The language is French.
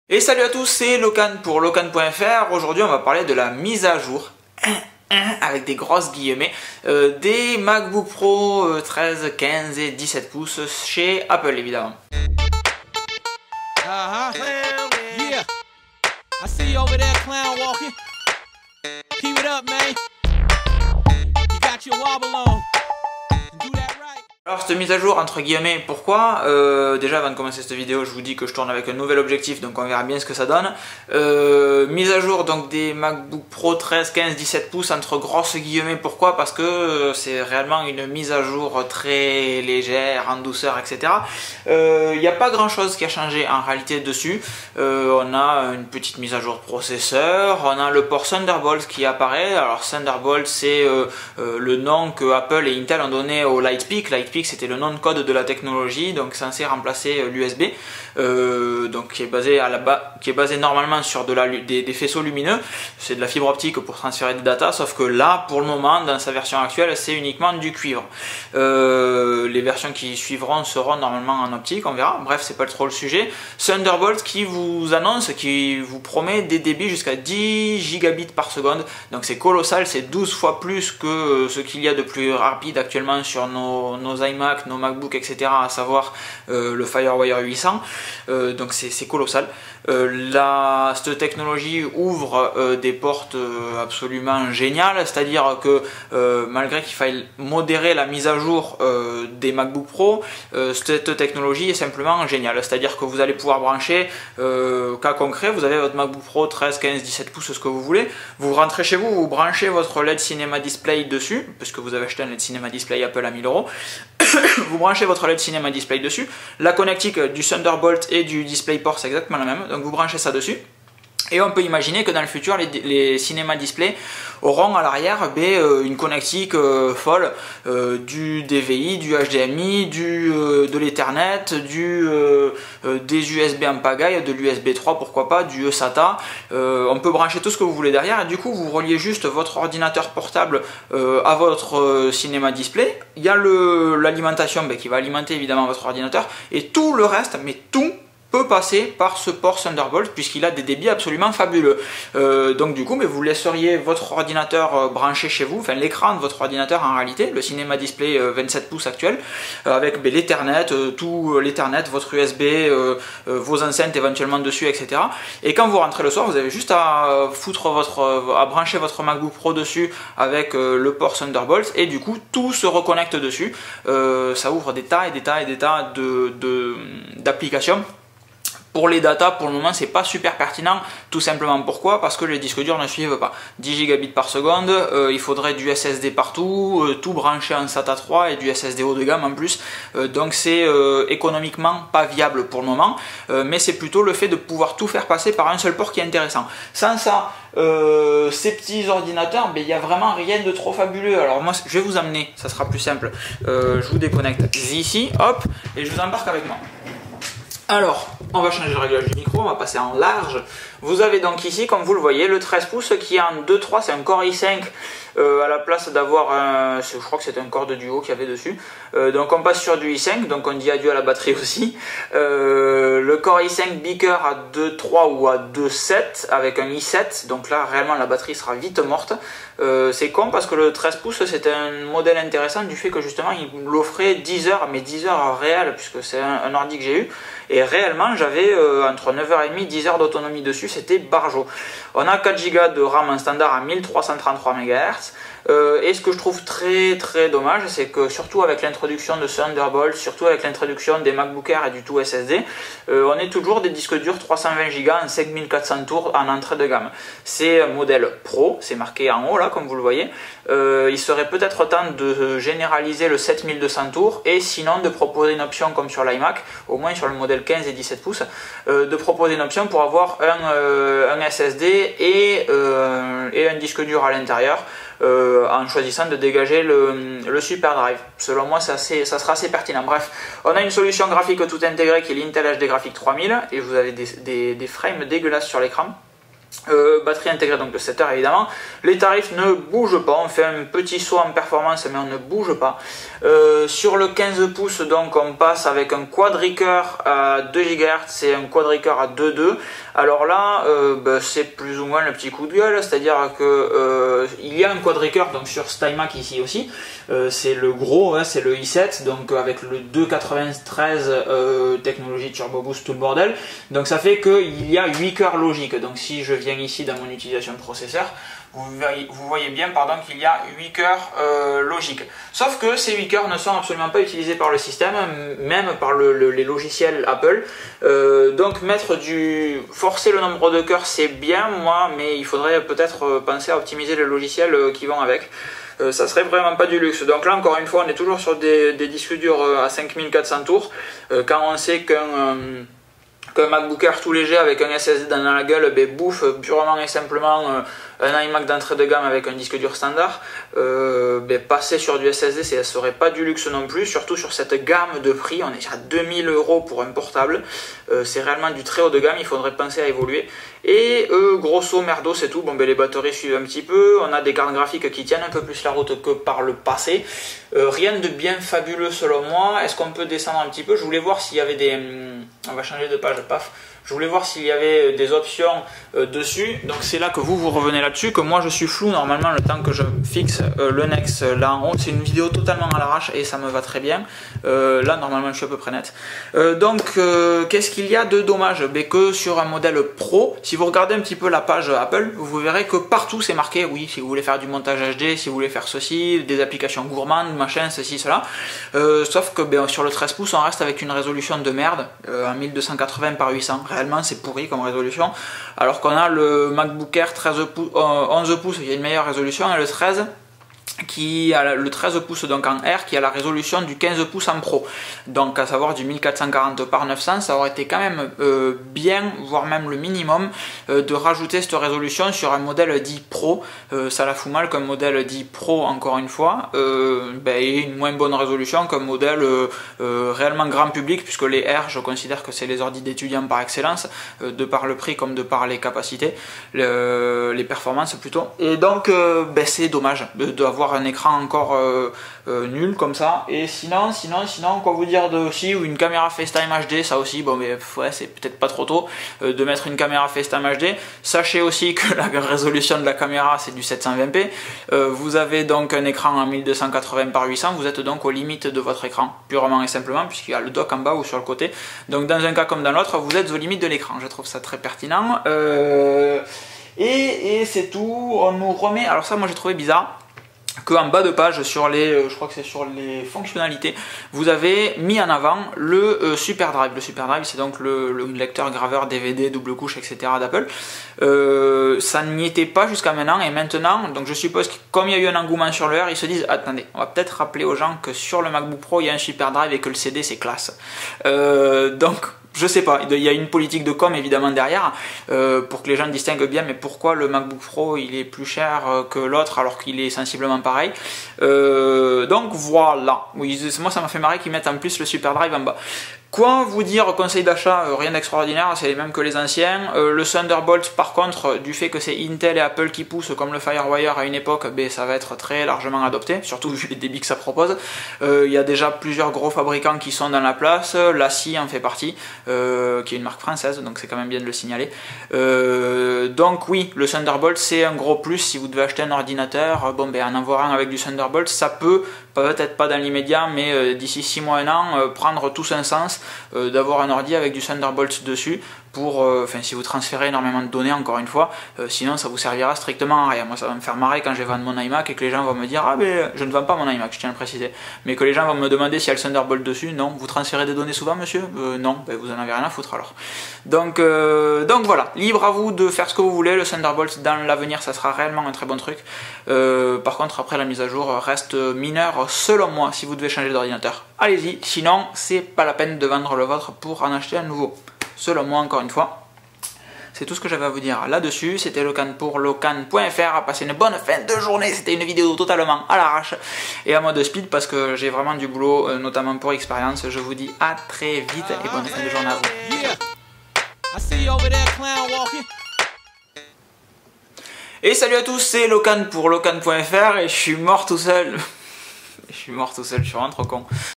Et salut à tous, c'est Locan pour Locan.fr. Aujourd'hui on va parler de la mise à jour avec des grosses guillemets des MacBook Pro 13, 15 et 17 pouces chez Apple évidemment. Yeah. I see you over there, clown walking. Keep it up, man. You got your wobble on. Do that right. Alors cette mise à jour entre guillemets, pourquoi déjà avant de commencer cette vidéo je vous dis que je tourne avec un nouvel objectif, donc on verra bien ce que ça donne. Mise à jour donc des MacBook Pro 13, 15, 17 pouces entre grosses guillemets, pourquoi? Parce que c'est réellement une mise à jour très légère, en douceur, etc. Il n'y a pas grand chose qui a changé en réalité dessus. On a une petite mise à jour de processeur, on a le port Thunderbolt qui apparaît. Alors Thunderbolt c'est le nom que Apple et Intel ont donné au Lightpeak. Lightpeak c'était le nom de code de la technologie, donc censé remplacer l'USB, donc qui est basé normalement sur des faisceaux lumineux. C'est de la fibre optique pour transférer des datas, sauf que là pour le moment dans sa version actuelle c'est uniquement du cuivre. Les versions qui suivront seront normalement en optique, on verra, bref c'est pas trop le sujet. Thunderbolt qui vous annonce, qui vous promet des débits jusqu'à 10 gigabits par seconde, donc c'est colossal, c'est 12 fois plus que ce qu'il y a de plus rapide actuellement sur nos iMac, nos MacBook, etc., à savoir le FireWire 800, donc c'est colossal. Cette technologie ouvre des portes absolument géniales, c'est-à-dire que malgré qu'il faille modérer la mise à jour des MacBook Pro, cette technologie est simplement géniale, c'est-à-dire que vous allez pouvoir brancher, cas concret, vous avez votre MacBook Pro 13, 15, 17 pouces, ce que vous voulez, vous rentrez chez vous, vous branchez votre LED Cinema Display dessus, puisque vous avez acheté un LED Cinema Display Apple à 1000 €, vous branchez votre LED Cinema Display dessus, la connectique du Thunderbolt et du DisplayPort c'est exactement la même, donc vous branchez ça dessus. Et on peut imaginer que dans le futur, les Cinema Display auront à l'arrière une connectique folle, du DVI, du HDMI, de l'Ethernet, des USB en pagaille, de l'USB 3 pourquoi pas, du eSATA. On peut brancher tout ce que vous voulez derrière et du coup vous reliez juste votre ordinateur portable à votre Cinema Display. Il y a l'alimentation qui va alimenter évidemment votre ordinateur et tout le reste, mais tout peut passer par ce port Thunderbolt puisqu'il a des débits absolument fabuleux. Donc du coup, mais vous laisseriez votre ordinateur branché chez vous, enfin l'écran de votre ordinateur en réalité, le Cinema Display 27 pouces actuel, avec l'Ethernet, tout l'Ethernet, votre USB, vos enceintes éventuellement dessus, etc. Et quand vous rentrez le soir, vous avez juste à brancher votre MacBook Pro dessus avec le port Thunderbolt et du coup tout se reconnecte dessus. Ça ouvre des tas et des tas et des tas d'applications. Pour les datas, pour le moment, c'est pas super pertinent. Tout simplement pourquoi? Parce que les disques durs ne suivent pas. 10 gigabits par seconde, il faudrait du SSD partout, tout branché en SATA 3 et du SSD haut de gamme en plus. Donc c'est économiquement pas viable pour le moment. Mais c'est plutôt le fait de pouvoir tout faire passer par un seul port qui est intéressant. Sans ça, ces petits ordinateurs, il n'y a vraiment rien de trop fabuleux. Alors moi, je vais vous amener, ça sera plus simple. Je vous déconnecte ici, hop, et je vous embarque avec moi. Alors, on va changer le réglage du micro, on va passer en large. Vous avez donc ici, comme vous le voyez, le 13 pouces qui est en 2.3, c'est un Core i5 à la place d'avoir un, je crois que c'est un Core de duo qu'il y avait dessus. Donc on passe sur du i5, donc on dit adieu à la batterie aussi. Le Core i5 Beaker à 2.3 ou à 2.7 avec un i7, donc là réellement la batterie sera vite morte. C'est con parce que le 13 pouces c'est un modèle intéressant du fait que justement il l'offrait 10 heures, mais 10 heures réelles puisque c'est un ordi que j'ai eu. Et réellement j'avais entre 9h30 et 10 heures d'autonomie dessus, c'était barjo. On a 4 Go de RAM en standard à 1333 MHz. Et ce que je trouve très très dommage, c'est que surtout avec l'introduction de Thunderbolt, surtout avec l'introduction des MacBook Air et du tout SSD, on est toujours des disques durs 320 Go en 5400 tours en entrée de gamme. C'est un modèle Pro, c'est marqué en haut là comme vous le voyez. Il serait peut-être temps de généraliser le 7200 tours et sinon de proposer une option comme sur l'iMac, au moins sur le modèle 15 et 17 pouces, de proposer une option pour avoir un SSD et un disque dur à l'intérieur. En choisissant de dégager le Super Drive. Selon moi, ça sera assez pertinent. Bref, on a une solution graphique tout intégrée qui est l'Intel HD Graphics 3000 et vous avez des frames dégueulasses sur l'écran. Batterie intégrée donc de 7 heures évidemment. Les tarifs ne bougent pas, on fait un petit saut en performance mais on ne bouge pas. Sur le 15 pouces donc on passe avec un quadricœur à 2 GHz et un quadricœur à 2.2. Alors là c'est plus ou moins le petit coup de gueule, c'est-à-dire que il y a un quadricœur donc sur StyMac ici aussi. C'est le gros, hein, c'est le i7 donc avec le 2.93 technologie Turbo Boost tout le bordel. Donc ça fait qu'il y a 8 cœurs logiques. Donc si je viens ici dans mon utilisation de processeur, vous voyez bien qu'il y a 8 cœurs logiques. Sauf que ces 8 cœurs ne sont absolument pas utilisés par le système, même par les logiciels Apple. Donc forcer le nombre de cœurs c'est bien, mais il faudrait peut-être penser à optimiser les logiciels qui vont avec. Ça serait vraiment pas du luxe. Donc là encore une fois on est toujours sur des disques durs à 5400 tours. Quand on sait qu'un MacBook Air tout léger avec un SSD dans la gueule bouffe purement et simplement un iMac d'entrée de gamme avec un disque dur standard, passer sur du SSD ça serait pas du luxe non plus, surtout sur cette gamme de prix. On est à 2000 € pour un portable, c'est réellement du très haut de gamme, il faudrait penser à évoluer. Et grosso merdo c'est tout. Les batteries suivent un petit peu, on a des cartes graphiques qui tiennent un peu plus la route que par le passé. Rien de bien fabuleux selon moi. Est-ce qu'on peut descendre un petit peu? Je voulais voir s'il y avait des... On va changer de page, paf. Je voulais voir s'il y avait des options dessus. Donc c'est là que vous revenez là-dessus, que moi je suis flou normalement le temps que je fixe le Nex là en haut. C'est une vidéo totalement à l'arrache et ça me va très bien. Là normalement je suis à peu près net. Qu'est-ce qu'il y a de dommage? Que sur un modèle Pro, si vous regardez un petit peu la page Apple, vous verrez que partout c'est marqué, oui, si vous voulez faire du montage HD, si vous voulez faire ceci, des applications gourmandes, machin, ceci, cela. Sauf que sur le 13 pouces on reste avec une résolution de merde, en 1280 par 800. Réellement c'est pourri comme résolution, alors qu'on a le MacBook Air 11 pouces, il y a une meilleure résolution, et le 13 qui a le 13 pouces donc en R qui a la résolution du 15 pouces en Pro, donc à savoir du 1440 par 900. Ça aurait été quand même bien, voire même le minimum, de rajouter cette résolution sur un modèle dit Pro. Ça la fout mal qu'un modèle dit Pro, encore une fois, ait une moins bonne résolution qu'un modèle réellement grand public, puisque les R, je considère que c'est les ordi d'étudiants par excellence, de par le prix comme de par les capacités, les performances plutôt. Et donc c'est dommage d'avoir un écran encore nul comme ça. Et sinon quoi vous dire de aussi, ou une caméra FaceTime HD, ça aussi c'est peut-être pas trop tôt de mettre une caméra FaceTime HD. Sachez aussi que la résolution de la caméra c'est du 720p. Vous avez donc un écran en 1280 par 800, vous êtes donc aux limites de votre écran, purement et simplement, puisqu'il y a le dock en bas ou sur le côté. Donc dans un cas comme dans l'autre, vous êtes aux limites de l'écran. Je trouve ça très pertinent. Et c'est tout. On nous remet, alors ça moi j'ai trouvé bizarre, qu'en bas de page, sur les, je crois que c'est sur les fonctionnalités, vous avez mis en avant le Super Drive. Le Super Drive, c'est donc le lecteur graveur DVD, double couche, etc. d'Apple. Ça n'y était pas jusqu'à maintenant, et maintenant, donc je suppose que comme il y a eu un engouement sur le R, ils se disent, attendez, on va peut-être rappeler aux gens que sur le MacBook Pro, il y a un Super Drive et que le CD, c'est classe. Donc, je sais pas, il y a une politique de com évidemment derrière, pour que les gens distinguent bien, mais pourquoi le MacBook Pro il est plus cher que l'autre alors qu'il est sensiblement pareil. Donc voilà, oui, moi ça m'a fait marrer qu'ils mettent en plus le Super Drive en bas. Quoi vous dire, conseil d'achat, rien d'extraordinaire, c'est les mêmes que les anciens. Le Thunderbolt par contre, du fait que c'est Intel et Apple qui poussent comme le FireWire à une époque, ça va être très largement adopté, surtout vu les débits que ça propose. Il y a déjà plusieurs gros fabricants qui sont dans la place, l'ACI en fait partie, qui est une marque française, donc c'est quand même bien de le signaler. Donc oui, le Thunderbolt c'est un gros plus si vous devez acheter un ordinateur. En avoir un avec du Thunderbolt, ça peut, peut-être pas dans l'immédiat, mais d'ici 6 mois, 1 an, prendre tout un sens d'avoir un ordi avec du Thunderbolt dessus pour, si vous transférez énormément de données, encore une fois, sinon ça vous servira strictement à rien. Moi ça va me faire marrer quand je vais vendre mon iMac et que les gens vont me dire, ah mais je ne vends pas mon iMac, je tiens à le préciser, mais que les gens vont me demander s'il y a le Thunderbolt dessus. Non. Vous transférez des données souvent, monsieur? Non, vous en avez rien à foutre alors. Donc voilà, libre à vous de faire ce que vous voulez. Le Thunderbolt dans l'avenir ça sera réellement un très bon truc. Par contre après la mise à jour reste mineure selon moi. Si vous devez changer d'ordinateur, allez-y, sinon c'est pas la peine de vendre le vôtre pour en acheter un nouveau, selon moi, encore une fois. C'est tout ce que j'avais à vous dire là-dessus. C'était Locan pour locan.fr. Passez une bonne fin de journée. C'était une vidéo totalement à l'arrache et à mode speed parce que j'ai vraiment du boulot, notamment pour expérience. Je vous dis à très vite et bonne fin de journée à vous. Et salut à tous, c'est Locan pour locan.fr et je suis mort tout seul. Je suis mort tout seul, je suis vraiment trop con.